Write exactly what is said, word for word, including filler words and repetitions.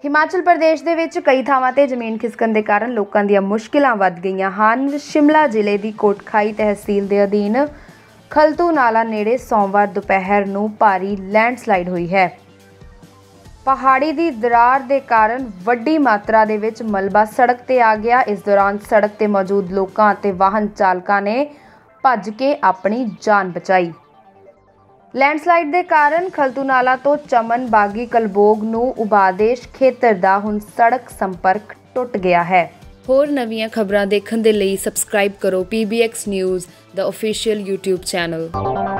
हिमाचल प्रदेश ਦੇ ਵਿੱਚ ਕਈ ਥਾਵਾਂ ਤੇ ਜ਼ਮੀਨ ਖਿਸਕਣ ਦੇ ਕਾਰਨ ਲੋਕਾਂ ਦੀਆਂ ਮੁਸ਼ਕਿਲਾਂ ਵੱਧ ਗਈਆਂ ਹਨ। शिमला ਜ਼ਿਲ੍ਹੇ ਦੀ ਕੋਟਖਾਈ ਤਹਿਸੀਲ ਦੇ ਅਧੀਨ ਖਲਤੂ ਨਾਲਾ ਨੇੜੇ ਸੋਮਵਾਰ ਦੁਪਹਿਰ ਨੂੰ ਭਾਰੀ ਲੈਂਡਸਲਾਈਡ ਹੋਈ ਹੈ। पहाड़ी की दरार के कारण वड्डी मात्रा दे विच मलबा सड़क ते आ गया। इस दौरान सड़क ते मौजूद लोकां ते वाहन चालकां ने भज के अपनी जान बचाई। लैंडस्लाइड के कारण खलतू नाला तो चमन बागी कलबोग नूं उबादेश खेतर दा हुण सड़क संपर्क टुट गया है। होर नवीं खबरां देखण दे लई सबसक्राइब करो P B X news the official YouTube channel.